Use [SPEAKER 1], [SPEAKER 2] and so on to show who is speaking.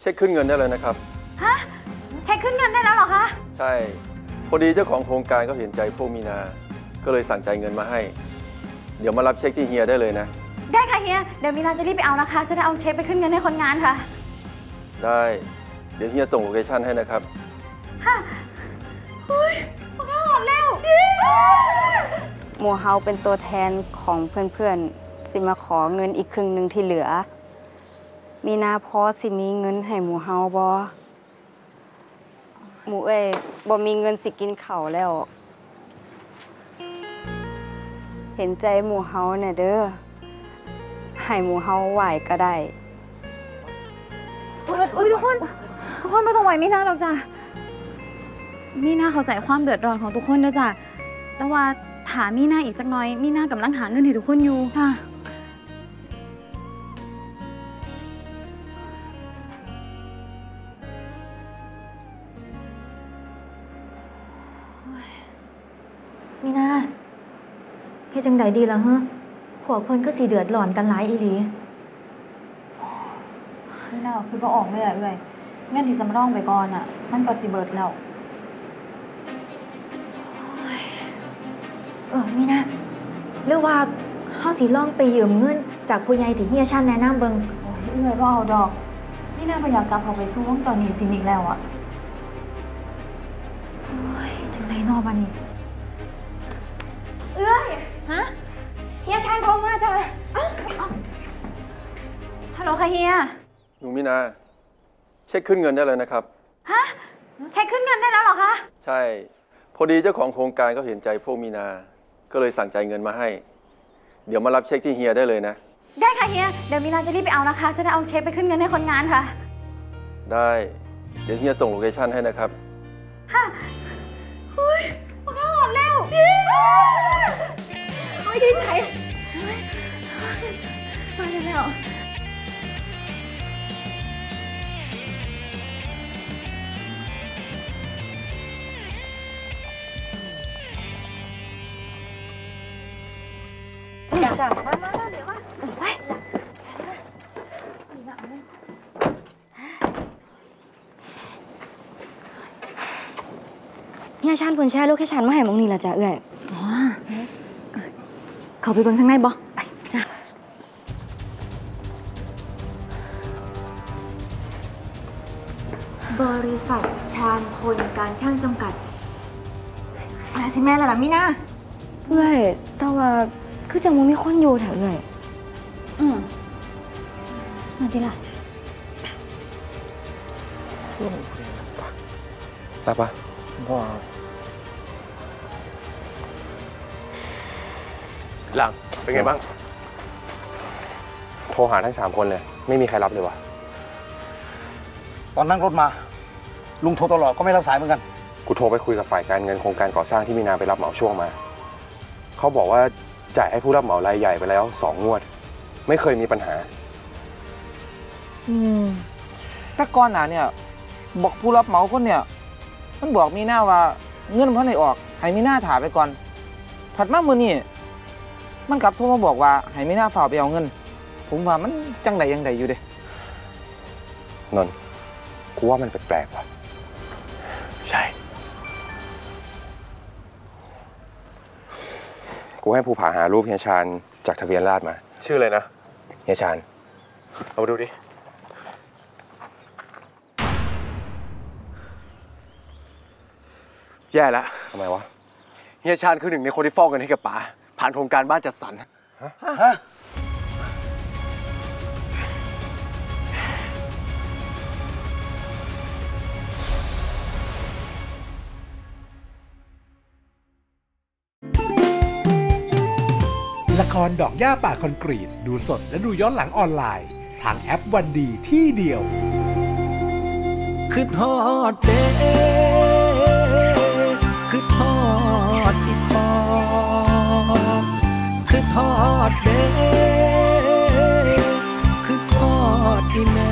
[SPEAKER 1] เช็คขึ้นเงินได้เลยนะครับ
[SPEAKER 2] ฮะเช็คขึ้นเงินได้แล้วเหรอคะ
[SPEAKER 1] ใช่พอดีเจ้าของโครงการก็เห็นใจพวกมีนาก็เลยสั่งจ่ายเงินมาให้เดี๋ยวมารับเช็คที่เฮียได้เลยนะ
[SPEAKER 2] ได้ค่ะเฮียเดี๋ยวมีนาจะรีบไปเอานะคะจะได้เอาเช็คไปขึ้นเงินให้คนงานค่ะ
[SPEAKER 1] ได้เดี๋ยวเฮียส่งโลเคชั่นให้นะครับ
[SPEAKER 2] ค่ะอุ้ยพวกเราหมดแล้ว
[SPEAKER 3] หมู่เฮาเป็นตัวแทนของเพื่อนๆสิมาขอเงินอีกครึ่งหนึ่งที่เหลือมีนาพอสิมีเงินให้หมู่เฮาบ่หมู่บ่มีเงินสิกินข้าวแล้วเห็นใจหมู่เฮาน่ะเด้อให้หมู่เฮาไหวก็ได้
[SPEAKER 2] อุ้ยทุกคนไม่ต้องไหวมีนาหรอกจ้ะมีนาเข้าใจความเดือดร้อนของทุกคนนะจ้ะแต่ว่าถามมีนาอีกสักหน่อยมีนากำลังหาเงินให้ทุกคนอยู่ค่ะ
[SPEAKER 4] มีนาเฮ็ดจังใดดีล่ะฮะพวกเพิ่นก็สิเดือดร้อนกันหลายอีหลีมีนาคือบ่ออกเลยเอ้ยเงินที่สำรองไปก่อนอ่ะมันก็สิเบิดแล้วมีนาหรือว่าเฮาสิลองไปยืมเงินจากผู้ใหญ่ที่เฮียชันแนะนำเบิ่งโอ้ยเอ้ยบ่เอาดอกมีนาบ่อยากกลับเข้าไปสู่วงจรหนี้สินอีกแล้วอ่ะโอ้ยจังได๋น้อบัดนี้
[SPEAKER 2] เอ้ยฮะเฮียชันโทรมาจ้ะฮัลโหลค่ะเฮีย
[SPEAKER 1] หนูมีนาเช็คขึ้นเงินได้เลยนะครับ
[SPEAKER 2] ฮะเช็คขึ้นเงินได้แล้วเหรอคะ
[SPEAKER 1] ใช่พอดีเจ้าของโครงการก็เห็นใจพวกมีนาก็เลยสั่งจ่ายเงินมาให้เดี๋ยวมารับเช็คที่เฮียได้เลยนะ
[SPEAKER 2] ได้ค่ะเฮียเดี๋ยวมีนาจะรีบไปเอานะคะจะได้เอาเช็คไปขึ้นเงินให้คนงานค่ะ
[SPEAKER 1] ได้เดี๋ยวเฮียส่งโลเคชั่นให้นะครับ
[SPEAKER 2] ค่ะอุ้ยพวกเราหมดแล้วโอ้ยดีใจสบายแล้วจ้ะมาเดี๋ยวว่าไป
[SPEAKER 4] เฮียชันเพิ่นแชร์โลเคชั่นมาให้หม้องนี้ล่ะจ้ะเอ้ยอ๋อเข้าไปเบิ่งข้างในบ่ไปจ้ะบริษัทชาญพลการช่างจำกัดมาสิแม่ล่ะมีนาเอ้ยแต่ว่าคือจังบ่มีคนอยู่แถวเลยมาดิล่ะ
[SPEAKER 1] ตาปะพ่อหลังเป็นไงบ้างโทรหาทั้ง3 คนเลยไม่มีใครรับเลยวะ
[SPEAKER 5] ตอนนั่งรถมาลุงโทรตลอดก็ไม่รับสายเหมือนกัน
[SPEAKER 1] กูโทรไปคุยกับฝ่ายการเงินโครงการก่อสร้างที่มีนาไปรับเหมาช่วงมาเขาบอกว่าจ่ายให้ผู้รับเหมารายใหญ่ไปแล้ว2 งวดไม่เคยมีปัญหา
[SPEAKER 5] ถ้าก่อนหน้าเนี่ยบอกผู้รับเหมาคนเนี่ยมันบอกมีหน้าว่าเงินมันไม่ออกให้มีหน้าถ่ายไปก่อนถัดมามื้อนี้มันกลับโทรมาบอกว่าให้มีหน้าฝ่าไปเอาเงินผมว่ามันจังใดยังใดอยู่เด้
[SPEAKER 1] นนท์กูว่ามันแปลกๆว่ะใช่กูให้ภูผาหารูปเฮียชาญจากทะเบียนราษฎร์มาชื่ออะไรนะเฮียชาญเอาดูดิแย่แล้วทำไมวะเฮียชาญคือ1 ในคนที่ฟอกเงินให้กับป๋าผ่านโครงการบ้านจัดสรรฮะ
[SPEAKER 6] ละครดอกหญ้าป่าคอนกรีตดูสดและดูย้อนหลังออนไลน์ทางแอปวันดีที่เดียว
[SPEAKER 7] คือทอดเด้คือทอดอีพอคือทอดเด้คือทอดอีแม่